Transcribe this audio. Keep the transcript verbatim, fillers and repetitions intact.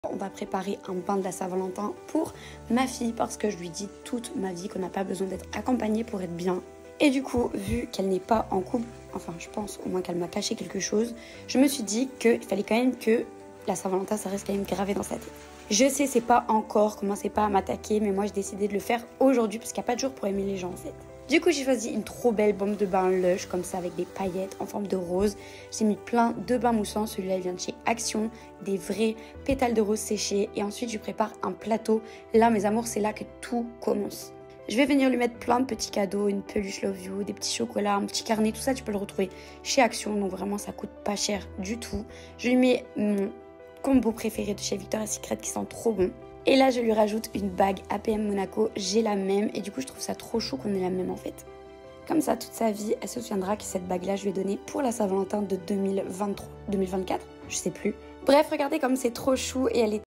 On va préparer un bain de la Saint-Valentin pour ma fille parce que je lui dis toute ma vie qu'on n'a pas besoin d'être accompagnée pour être bien. Et du coup, vu qu'elle n'est pas en couple, enfin je pense au moins qu'elle m'a caché quelque chose, je me suis dit qu'il fallait quand même que la Saint-Valentin, ça reste quand même gravé dans sa tête. Je sais, c'est pas encore, commencez pas à m'attaquer, mais moi j'ai décidé de le faire aujourd'hui parce qu'il n'y a pas de jour pour aimer les gens en fait. Du coup, j'ai choisi une trop belle baume de bain Lush, comme ça, avec des paillettes en forme de rose. J'ai mis plein de bains moussants. Celui-là, il vient de chez Action, des vrais pétales de rose séchés. Et ensuite, je prépare un plateau. Là, mes amours, c'est là que tout commence. Je vais venir lui mettre plein de petits cadeaux, une peluche Love You, des petits chocolats, un petit carnet. Tout ça, tu peux le retrouver chez Action. Donc vraiment, ça coûte pas cher du tout. Je lui mets mon combo préféré de chez Victoria's Secret qui sent trop bon. Et là, je lui rajoute une bague A P M Monaco. J'ai la même et du coup, je trouve ça trop chou qu'on ait la même en fait. Comme ça, toute sa vie, elle se souviendra que cette bague-là, je lui ai donnée pour la Saint-Valentin de deux mille vingt-trois, deux mille vingt-quatre, je sais plus. Bref, regardez comme c'est trop chou et elle est